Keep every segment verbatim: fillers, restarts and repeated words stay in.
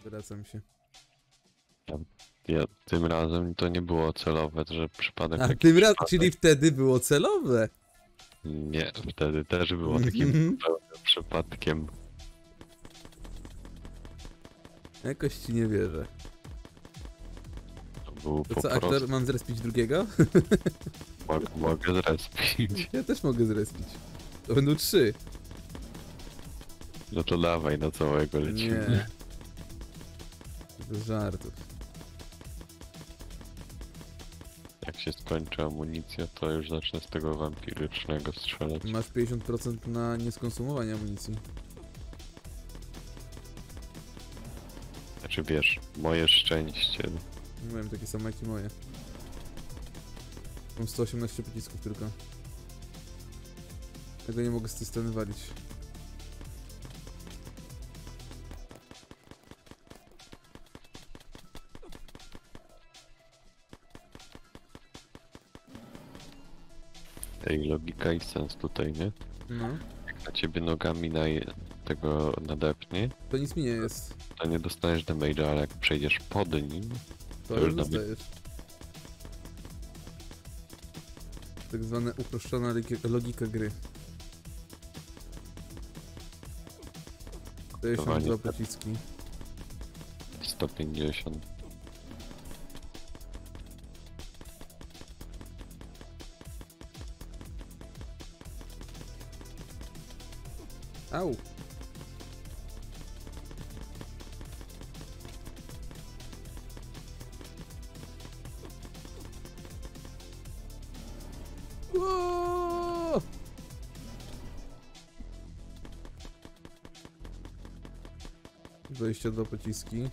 Wracam się. Ja, ja, tym razem to nie było celowe, że przypadek A taki tym razem, przypadek. czyli wtedy było celowe. Nie, wtedy też było takim zupełnym przypadkiem. Jakoś ci nie wierzę. To był To po co, prostu... aktor, mam zrespić drugiego? Mogę, mogę zrespić. Ja też mogę zrespić. To będą trzy. No to dawaj, na całego lecimy. Nie. Bez żartów. Jak się skończy amunicja, to już zacznę z tego wampirycznego strzelać. Masz pięćdziesiąt procent na nieskonsumowanie amunicji. Znaczy wiesz, moje szczęście. Miałem takie same jak i moje. Mam sto osiemnaście pocisków tylko. Tego nie mogę z tej strony walić. Tej logika i sens tutaj, nie? No. Jak na ciebie nogami na tego nadepnie, To nic mi nie jest. to nie dostaniesz damage'a, ale jak przejdziesz pod nim, To, To już już damage. dostajesz. Tak zwana uproszczona logika, logika gry. pięćdziesiąt dwa pociski. sto pięćdziesiąt. Au! Ło! dwadzieścia dwa pociski.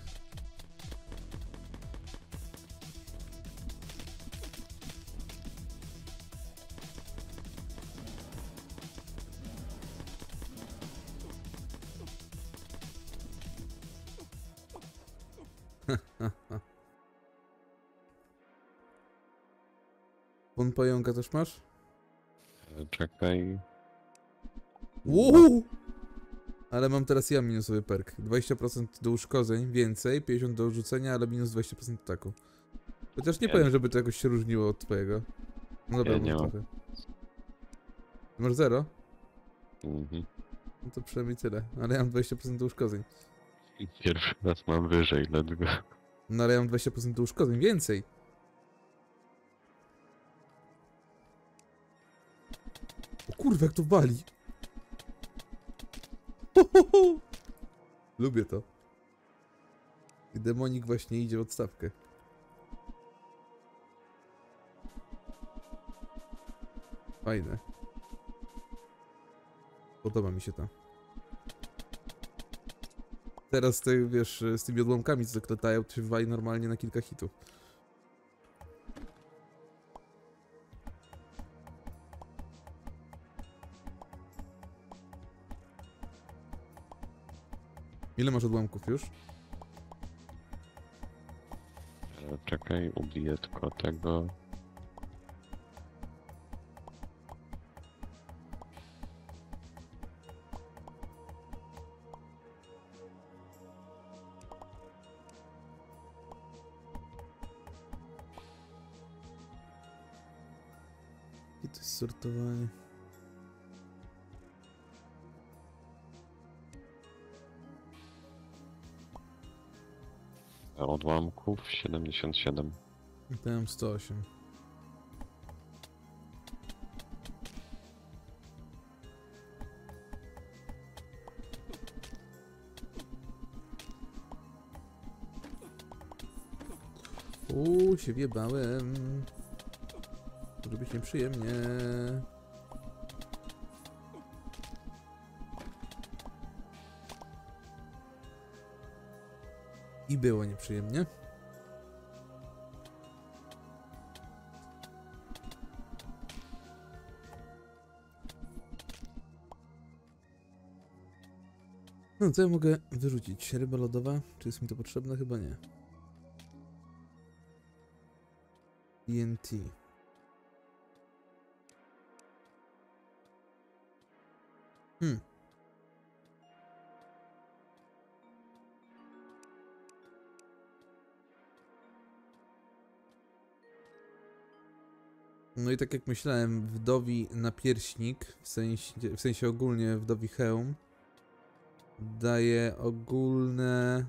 Pon pająka też masz? Czekaj. Wow! Ale mam teraz ja minusowy perk. dwadzieścia procent do uszkodzeń, więcej, pięćdziesiąt do rzucenia, ale minus dwadzieścia procent ataku. Chociaż nie Ja- powiem, żeby to jakoś się różniło od twojego. No dobra, Ja może nie mam. trochę. Masz zero? Mhm. No to przynajmniej tyle. Ale ja mam dwadzieścia procent do uszkodzeń. Pierwszy raz mam wyżej, dlatego... No ale ja mam dwadzieścia procent do uszkodzeń, więcej. O kurwa, jak to wali. Ho, ho, ho. Lubię to. I demonik właśnie idzie w odstawkę. Fajne. Podoba mi się to. Teraz te, wiesz, z tymi odłamkami, co zaklatają, to się wali normalnie na kilka hitów. Ile masz odłamków już? Czekaj, ubiję tylko tego. I to jest sortowanie. Odłamków siedemdziesiąt siedem. I to ja mam sto osiem. Uuu, się wjebałem. Może być nieprzyjemnie. I było nieprzyjemnie. No, co ja mogę wyrzucić? Ryba lodowa? Czy jest mi to potrzebne? Chyba nie. T N T. Hmm. No i tak jak myślałem, wdowi napierśnik, w sensie, w sensie ogólnie wdowi hełm, daje ogólne...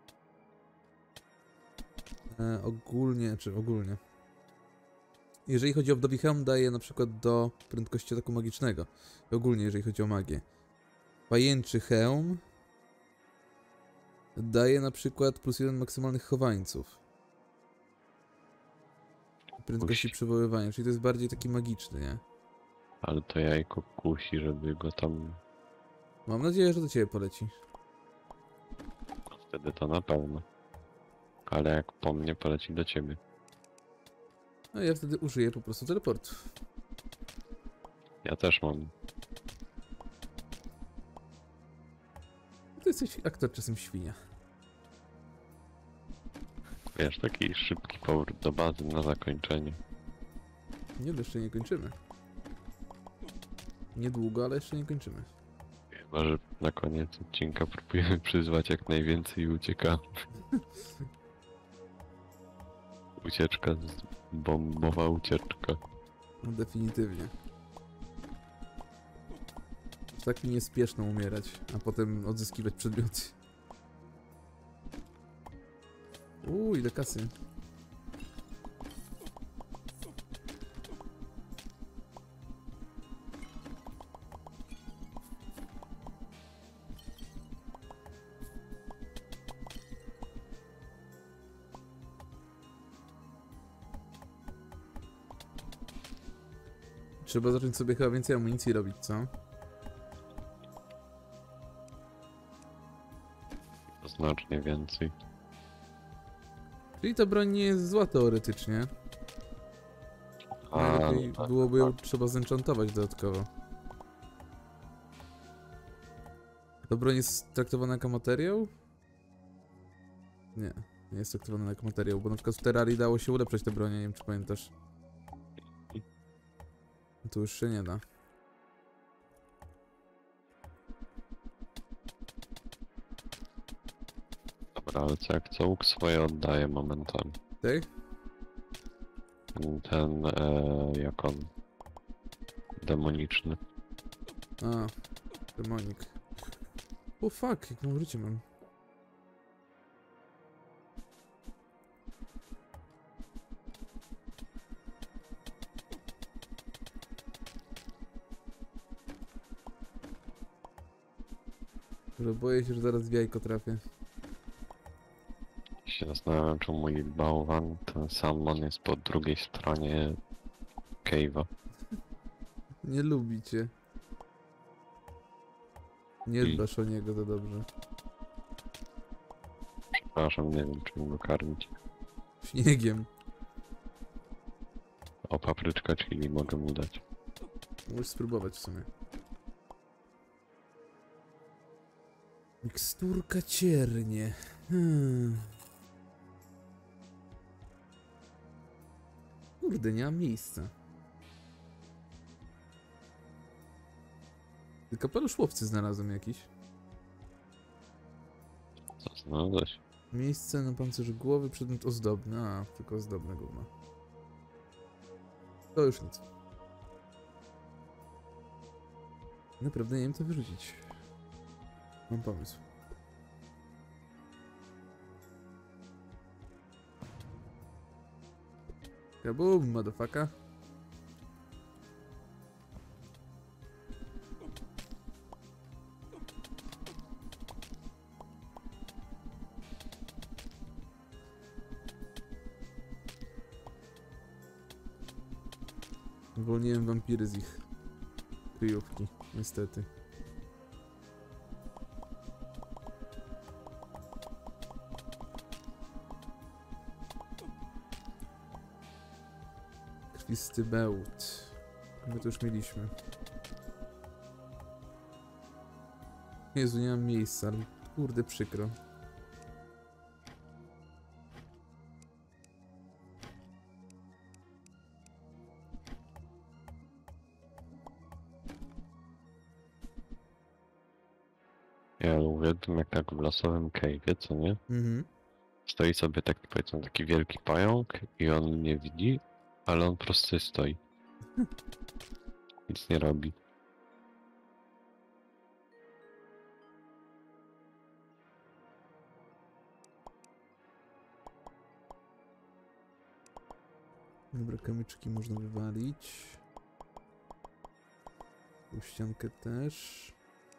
E, ogólnie, czy ogólnie... Jeżeli chodzi o wdowi hełm, daje na przykład do prędkości ataku magicznego. I ogólnie, jeżeli chodzi o magię. Pajęczy hełm daje na przykład plus jeden maksymalnych chowańców. Prędkości Kusi. przywoływania, czyli to jest bardziej taki magiczny, nie? Ale to jajko kusi, żeby go tam... Mam nadzieję, że do ciebie poleci. Wtedy to na pewno. Ale jak po mnie poleci do ciebie. A ja wtedy użyję po prostu teleportu. Ja też mam. Ty jesteś aktor czasem świnia. Wiesz, taki szybki powrót do bazy na zakończenie. Nie, jeszcze nie kończymy. Niedługo, ale jeszcze nie kończymy. Chyba, że na koniec odcinka próbujemy przyzwać jak najwięcej i uciekamy. Ucieczka, z... bombowa ucieczka. No definitywnie. Aż tak mi nie spieszno umierać, a potem odzyskiwać przedmioty. Uuu, ile kasy. Trzeba zacząć sobie chyba więcej amunicji robić, co? Znacznie więcej. Czyli ta broń nie jest zła teoretycznie. A, Najlepiej no tak, byłoby ją tak. trzeba zenchantować dodatkowo. Ta broń jest traktowana jako materiał? Nie, nie jest traktowana jako materiał, bo na przykład w Terrarii dało się ulepszać te bronie, nie wiem czy pamiętasz. To już się nie da. Dobra, ale co jak co łuk swoje oddaje momentami. Tak? Ten, e, jak on... demoniczny. A, demonik. O fuck, jak mało życie mam. Że boję się, że zaraz w jajko trafię. Się zastanawiam, czy mój bałwan, ten salmon jest po drugiej stronie cave'a. Nie lubi cię. Nie I- dbasz o niego za dobrze. Przepraszam, nie wiem, czym go karmić. Śniegiem. O, papryczka chili mogę mu dać. Możesz spróbować w sumie. Miksturka ciernie. Hmm. Kurde, nie mam miejsca. Ty kapelusz łowcy znalazłem jakiś. Co znalazłeś? Miejsce na pancerzu głowy, przedmiot ozdobny. A, tylko ozdobne gówno. To już nic. Naprawdę nie wiem co wyrzucić. Mam pomysł. Kabum, motherfucker. Uwolniłem wampiry z ich kryjówki, niestety. Krwisty bełt. My to już mieliśmy. Jezu, nie mam miejsca, ale kurde przykro. Ja uwielbiam jak tak w losowym cave'ie, co nie? Mhm. Stoi sobie taki, powiedzmy, taki wielki pająk i on mnie widzi, ale on prosty stoi. Nic nie robi. Dobra, kamyczki można wywalić. Tą ściankę też.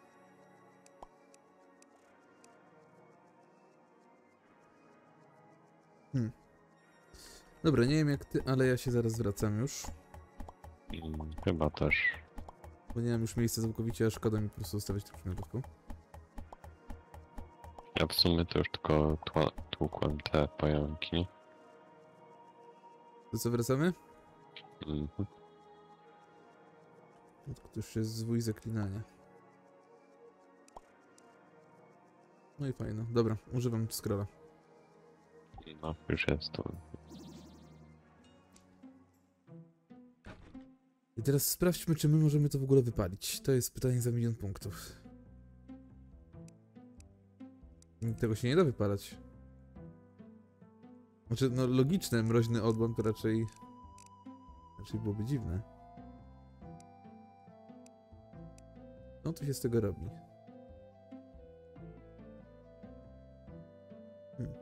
Hmm. Dobra, nie wiem jak ty, ale ja się zaraz wracam już. Mm, Chyba też. Bo nie mam już miejsca całkowicie, a szkoda mi po prostu zostawiać tych przedmiotów. Ja w sumie to już tylko tła, tłukłem te pająki. To co, wracamy? Mhm. No to już jest zwój zaklinania. No i fajno. Dobra, używam scrolla. No, już jest tu. I teraz sprawdźmy, czy my możemy to w ogóle wypalić. To jest pytanie za milion punktów. Tego się nie da wypalać. Znaczy, no logiczne, mroźny odłam to raczej... Raczej byłoby dziwne. No to się z tego robi. Hmm.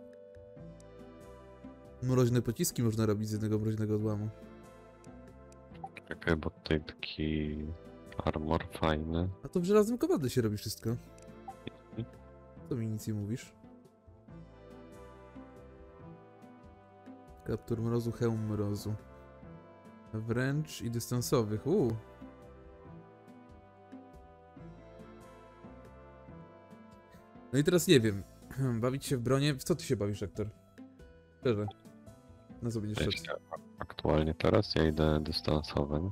Mroźne pociski można robić z jednego mroźnego odłamu. Czekaj, bo tutaj taki armor fajny. A to w żelaznym kowadle się robi wszystko. To mi nic nie mówisz. Kaptur mrozu, hełm mrozu. Wręcz i dystansowych. Uuu. No i teraz nie wiem. Bawić się w bronię. W co ty się bawisz, aktor? Szczerze. Na co będziesz szedł? Wiecie, aktualnie teraz ja idę dystansowym.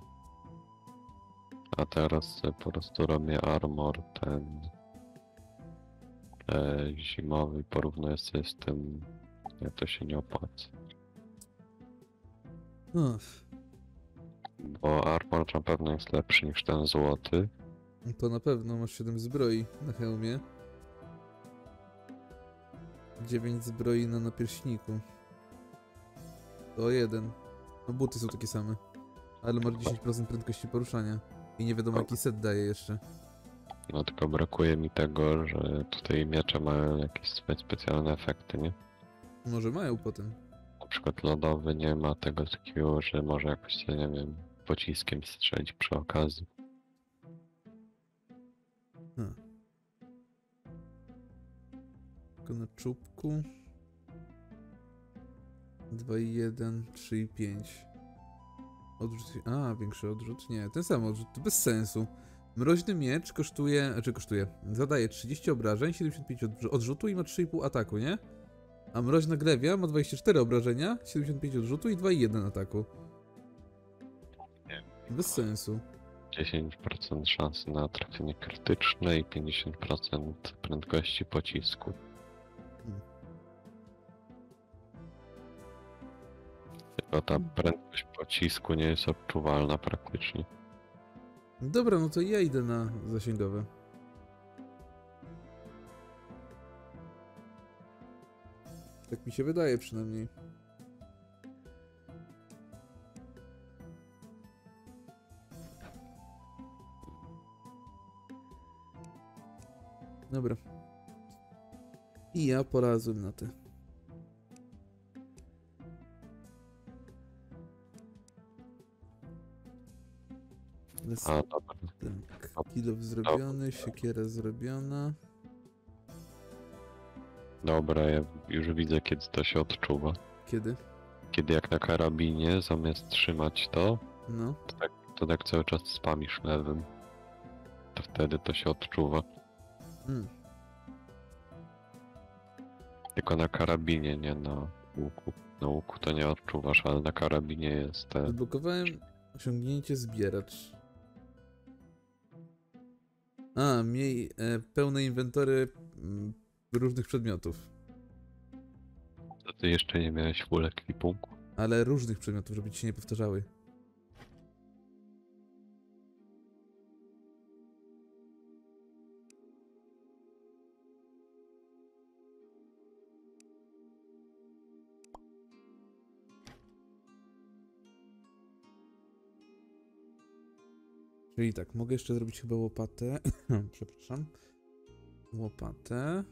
A teraz e, po prostu robię armor ten e, zimowy, porównuję sobie z tym, jak to się nie opłaca. Uff, Bo armor na pewno jest lepszy niż ten złoty. to na pewno masz siedem zbroi na hełmie. dziewięć zbroi na napierśniku. To jeden. No buty są takie same. Ale masz dziesięć procent prędkości poruszania. I nie wiadomo jaki set daje jeszcze. No tylko brakuje mi tego, że tutaj miecze mają jakieś spe specjalne efekty, nie? Może mają potem. Na przykład lodowy nie ma tego takiego, że może jakoś się, nie wiem, pociskiem strzelić przy okazji. Hmm. Tylko na czubku. dwa i jeden, trzy i pięć. Odrzut. A, większy odrzut? Nie, ten sam odrzut, to bez sensu. Mroźny miecz kosztuje, znaczy kosztuje, zadaje trzydzieści obrażeń, siedemdziesiąt pięć odrzutu i ma trzy i pół ataku, nie? A mroźna glewia ma dwadzieścia cztery obrażenia, siedemdziesiąt pięć odrzutu i dwa i jeden ataku. Nie. Bez sensu. dziesięć procent szansy na trafienie krytyczne i pięćdziesiąt procent prędkości pocisku. Hmm. Tylko ta prędkość pocisku nie jest odczuwalna praktycznie. Dobra, no to ja idę na zasięgowe. Tak mi się wydaje przynajmniej. Dobra. I ja polazłem na te. Las- A dobra, Tak, kilo zrobiony, siekiera zrobiona. dobra, ja już widzę, kiedy to się odczuwa. Kiedy? Kiedy jak na karabinie, zamiast trzymać to, No. to tak, to tak cały czas spamisz lewym. To wtedy to się odczuwa. Hmm. Tylko na karabinie, nie na łuku. Na łuku to nie odczuwasz, ale na karabinie jest te... Odblokowałem osiągnięcie zbieracz. A, miej e, pełne inwentory mm, różnych przedmiotów. To ty jeszcze nie miałeś full ekwipunku. Ale różnych przedmiotów, żeby ci się nie powtarzały. Czyli tak, mogę jeszcze zrobić chyba łopatę. Przepraszam. Łopatę.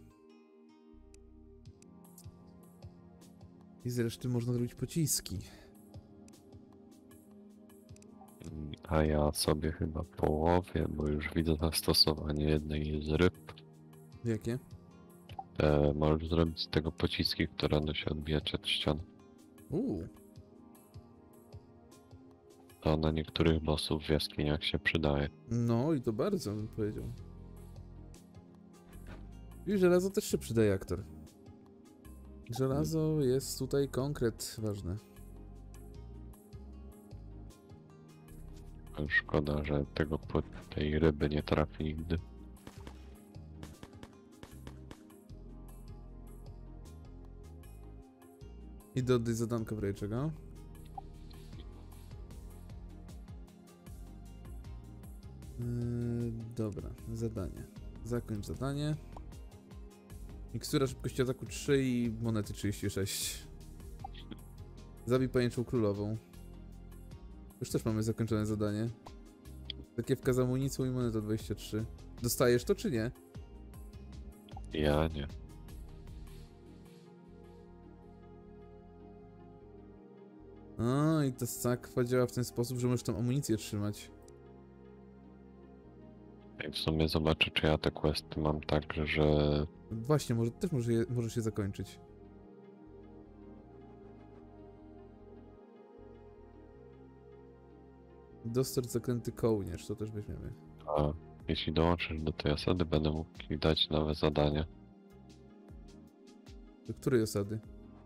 I z reszty można zrobić pociski. A ja sobie chyba połowię, bo już widzę zastosowanie jednej z ryb. Jakie? E, możesz zrobić z tego pociski, które będą się odbijać od ścian. Uuu. To na niektórych bossów w jaskiniach się przydaje. No i to bardzo bym powiedział. I żelazo też się przydaje, aktor. Żelazo jest tutaj konkret ważne. Szkoda, że tego po tej ryby nie trafi nigdy. Idę oddać zadankę w razie czego. Yy, dobra, zadanie. Zakończ zadanie. Mikstura szybkości ataku trzy i monety trzydzieści sześć. Zabij pajęczą królową. Już też mamy zakończone zadanie. Zakiewka z amunicją i moneta dwadzieścia trzy. Dostajesz to czy nie? Ja nie. A, i ta sakwa działa w ten sposób, że możesz tam amunicję trzymać. I w sumie zobaczę, czy ja te questy mam tak, że... Właśnie, może też może je, możesz je zakończyć. Dostarcz zaklęty kołnierz, to też weźmiemy. A jeśli dołączysz do tej osady, będę mógł ci dać nowe zadania. Do której osady?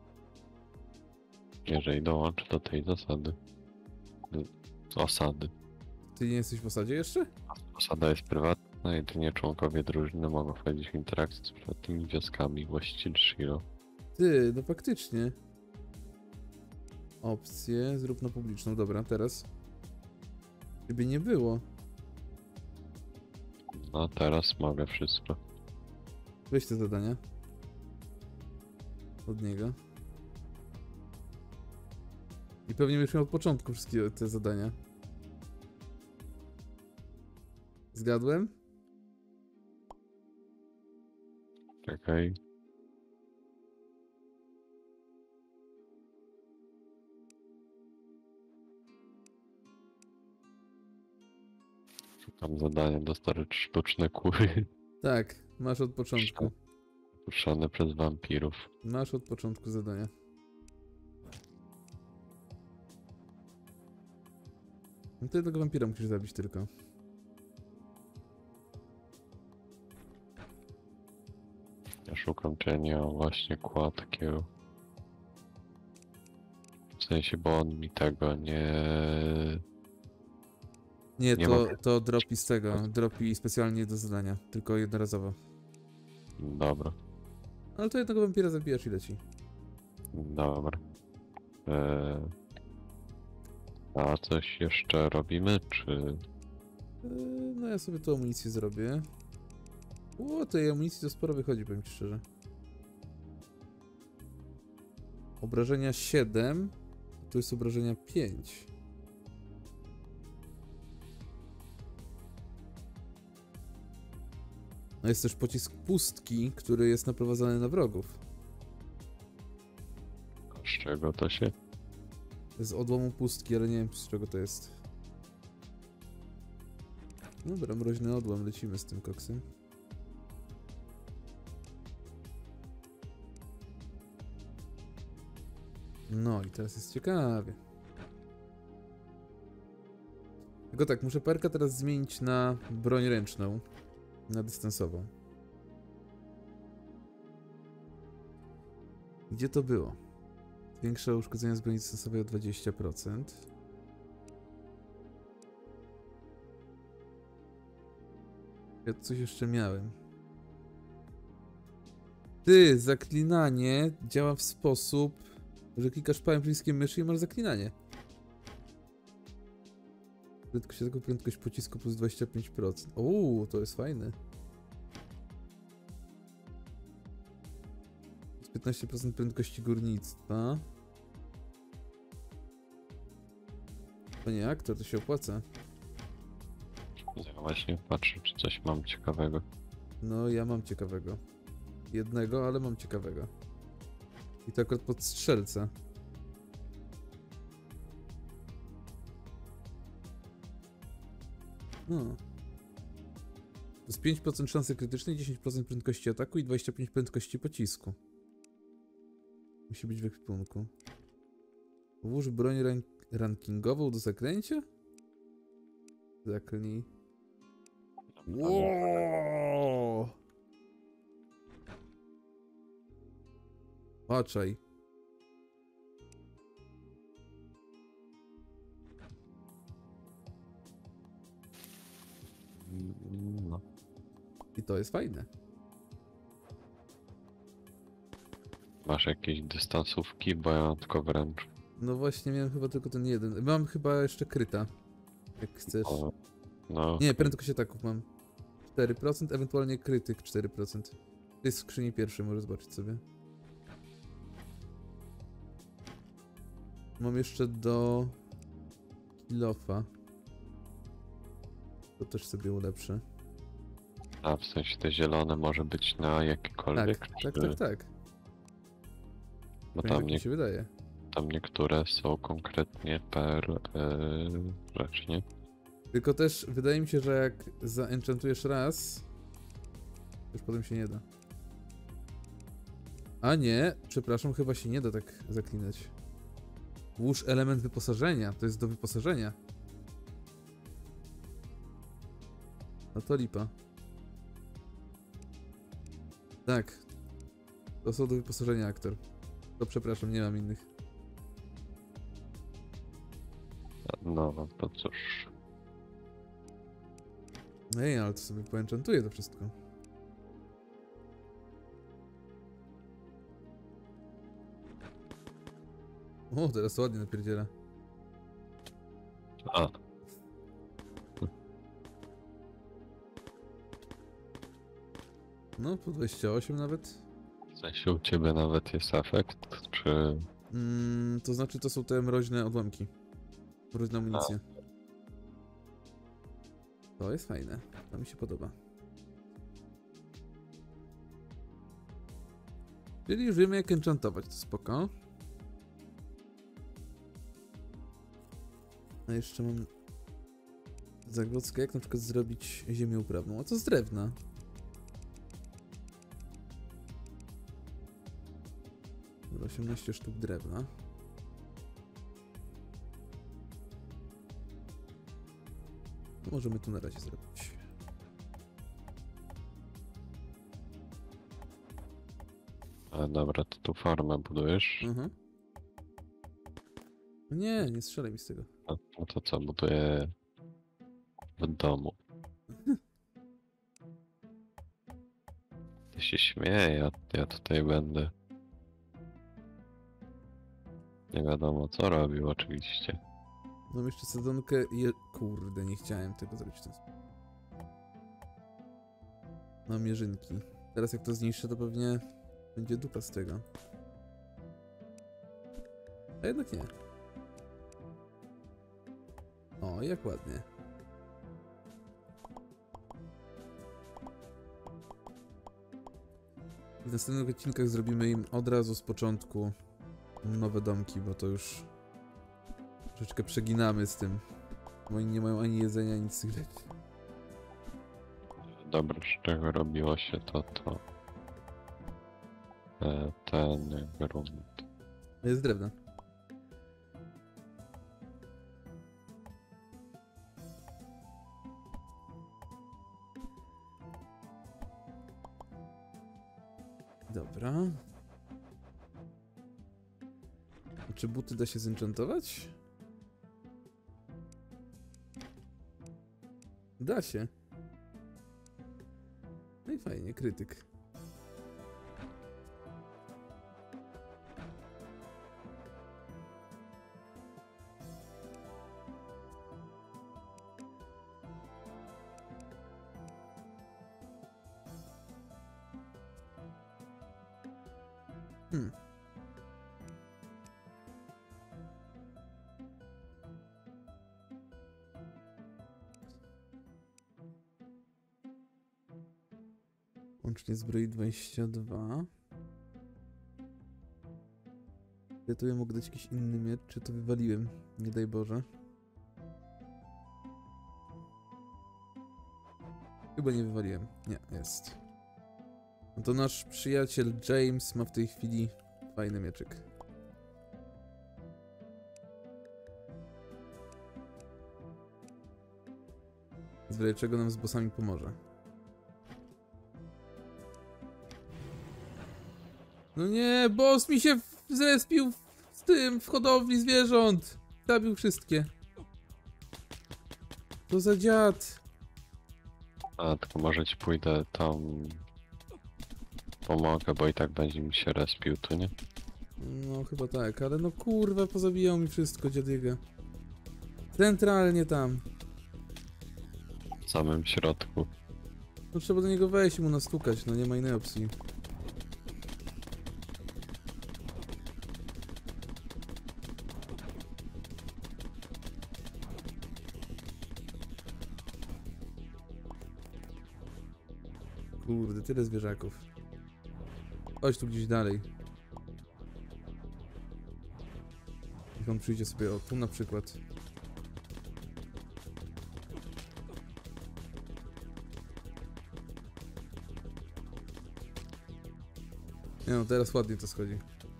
Jeżeli dołączę do tej zasady. Z osady. Ty nie jesteś w osadzie jeszcze? Osada jest prywatna, jedynie członkowie drużyny mogą wchodzić w interakcję z prywatnymi wioskami właścicieli Shiro. Ty, no faktycznie. Opcję, zrób na publiczną. Dobra, teraz. Ciebie nie było. No teraz mogę wszystko. Weź te zadania. Od niego. I pewnie już miał od początku wszystkie te zadania. Zgadłem? Czekaj. Szukam zadania, dostarczyć sztuczne kury. Tak, masz od początku. Puszczone przez wampirów. Masz od początku zadania. No to jednego wampira musisz zabić tylko. Ja szukam, czy ja nie mam właśnie kładkiego. W sensie, bo on mi tego nie... Nie, Nie to, mogę. to dropi z tego. Dropi specjalnie do zadania. Tylko jednorazowo. Dobra, Ale to jednego wampira zabijasz i leci. dobra. Eee... A coś jeszcze robimy, czy... Yy, no ja sobie tu amunicję zrobię. O, tej amunicji to sporo wychodzi, powiem ci szczerze. Obrażenia siedem, a tu jest obrażenia pięć. No jest też pocisk pustki, który jest naprowadzany na wrogów. Z czego to się... To jest odłomu pustki, ale nie wiem z czego to jest. Dobra, mroźny odłam, lecimy z tym koksem. No i teraz jest ciekawie. Tylko tak, muszę perka teraz zmienić na broń ręczną. Na dystansową. Gdzie to było? Większe uszkodzenia z broni dystansowej o dwadzieścia procent. Ja tu coś jeszcze miałem. Ty, zaklinanie działa w sposób, że klikasz prawym przyciskiem myszy i masz zaklinanie. Prędkość ataku, prędkość pocisku plus dwadzieścia pięć procent. Uuu, to jest fajne. piętnaście procent prędkości górnictwa. Panie aktor, to się opłaca. Ja właśnie patrzę, czy coś mam ciekawego. No, ja mam ciekawego. Jednego, ale mam ciekawego. I to akurat pod strzelca. No. To jest pięć procent szansy krytycznej, dziesięć procent prędkości ataku i dwadzieścia pięć procent prędkości pocisku. Musi być w ekwipunku. Włóż broń rank rankingową do zaklęcia? Zaklnij. Wow! Patrzaj. No. I to jest fajne. Masz jakieś dystansówki, bo ja mam tylko wręcz. No właśnie, miałem chyba tylko ten jeden. Mam chyba jeszcze kryta. Jak chcesz. O, no, Nie, prędkość ataków mam. cztery procent, ewentualnie krytyk cztery procent. To jest w skrzyni pierwszej, możesz zobaczyć sobie. Mam jeszcze do kilofa. To też sobie ulepszę. a w sensie te zielone może być na Tak, jakiekolwiek? tak, czy- tak, tak. Bo Tak tam, mi nie, się wydaje. tam niektóre są konkretnie per yy, rzecz, nie? Tylko też wydaje mi się, że jak zaenchantujesz raz, to już potem się nie da. A nie, przepraszam, chyba się nie da tak zaklinać. Włóż element wyposażenia, to jest do wyposażenia. No to lipa. Tak. To są do wyposażenia aktor. To przepraszam, nie mam innych. No, no to cóż. Ej, ale to sobie poenchantuję to wszystko. O, teraz ładnie napierdziela. A, No, po dwadzieścia osiem nawet. w sensie u ciebie nawet jest efekt, czy... Mm, to znaczy, to są te mroźne odłamki. Mroźna amunicja. To jest fajne. To mi się podoba. Czyli już wiemy, jak enchantować, to spoko. A jeszcze mam zagwozdkę, jak na przykład zrobić ziemię uprawną. A to z drewna. Dobra, osiemnaście sztuk drewna. Możemy tu na razie zrobić. A, dobra, to tu farmę budujesz. Mhm. Nie, nie strzelaj mi z tego. A, no to co, buduję w domu. Ty się śmieje, ja, ja tutaj będę. Nie wiadomo co robił oczywiście. Mam jeszcze sadzonkę i... Kurde, nie chciałem tego zrobić w ten sposób. Mam jeżynki. Teraz jak to zniszczę, to pewnie będzie dupa z tego. A jednak nie. O, jak ładnie. I w następnych odcinkach zrobimy im od razu z początku nowe domki, bo to już troszeczkę przeginamy z tym. Bo oni nie mają ani jedzenia, ani nic z tych rzeczy. Dobra, z czego robiło się to, to e, ten grunt. Jest drewno. Dobra. A czy buty da się zenchantować? Da się. No i fajnie, krytyk. Hmm. Łącznie zbroi dwadzieścia dwa. Ja tobie mogę dać jakiś inny miecz, czy to wywaliłem? Nie daj Boże. Chyba nie wywaliłem. Nie, jest. No to nasz przyjaciel James ma w tej chwili fajny mieczyk. Z czego nam z bossami pomoże. No nie, boss mi się zrespił w tym, w hodowli zwierząt. Zabił wszystkie. To za dziad. A, tylko może ci pójdę tam... Pomogę, bo i tak będzie mi się respił, tu nie? No chyba tak, ale no kurwa, pozabijał mi wszystko, dziadyga. Centralnie tam. W samym środku. No trzeba do niego wejść i mu nastukać, no nie ma innej opcji. Kurde, tyle zwierzaków. Chodź tu gdzieś dalej. Niech on przyjdzie sobie, o tu na przykład. Nie no, teraz ładnie to schodzi.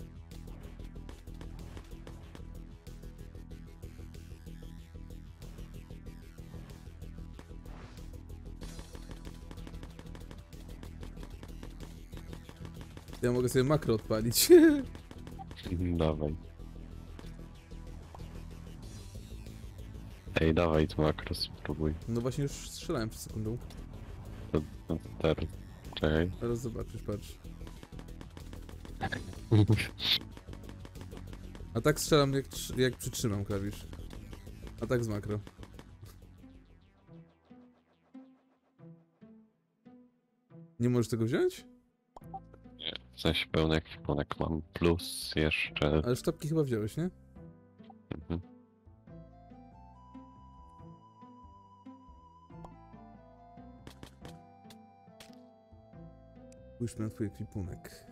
Ja mogę sobie makro odpalić. Dawaj. Ej, dawaj tu makro, spróbuj. No właśnie już strzelałem przed sekundą. To, to teraz. Czekaj. Teraz zobaczysz, patrz. A tak strzelam jak, jak przytrzymam klawisz. A tak z makro. Nie możesz tego wziąć? Nie, w sensie pełny ekwipunek mam, plus jeszcze... Ale sztabki chyba wziąłeś, nie? Mhm. Spójrzmy na twój ekwipunek.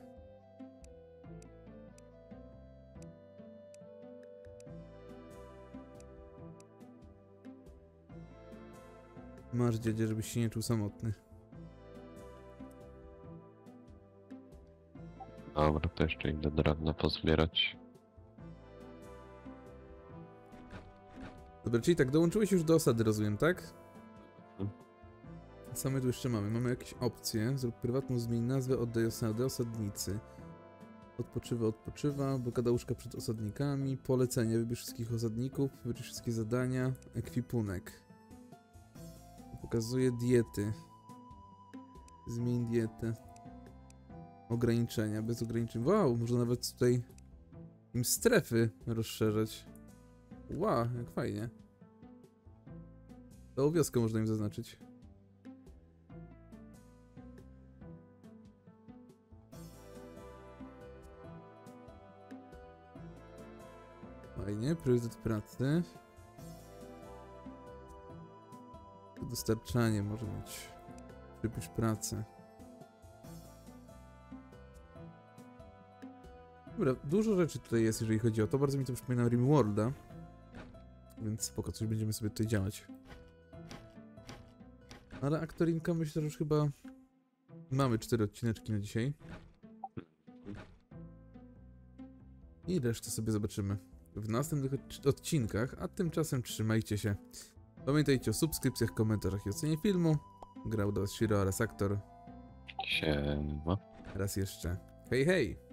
Masz, dziadzie, żebyś się nie czuł samotny. Dobra, to jeszcze idę drewno pozbierać. Dobra, czyli tak, dołączyłeś już do osady, rozumiem, tak? Mhm. Co my tu jeszcze mamy? Mamy jakieś opcje. Zrób prywatną, zmień nazwę, oddaj osadę, osadnicy. Odpoczywa, odpoczywa, blokada łóżka przed osadnikami, polecenia, wybierz wszystkich osadników, wybierz wszystkie zadania, ekwipunek. Pokazuje diety. Zmień dietę. Ograniczenia, bez ograniczeń. Wow, można nawet tutaj im strefy rozszerzać. Wow, jak fajnie. Całą wioskę można im zaznaczyć. Fajnie, priorytet pracy. Dostarczanie może być. Przypisz pracę. Dobra, dużo rzeczy tutaj jest, jeżeli chodzi o to. Bardzo mi to przypomina Rimworlda. Więc spoko, coś będziemy sobie tutaj działać. Ale aktorinka myślę, że już chyba mamy cztery odcineczki na dzisiaj. I resztę sobie zobaczymy w następnych odcinkach, a tymczasem trzymajcie się. Pamiętajcie o subskrypcjach, komentarzach i ocenie filmu. Grał do was Shiro oraz aktor. Siema. Raz jeszcze. Hej, hej!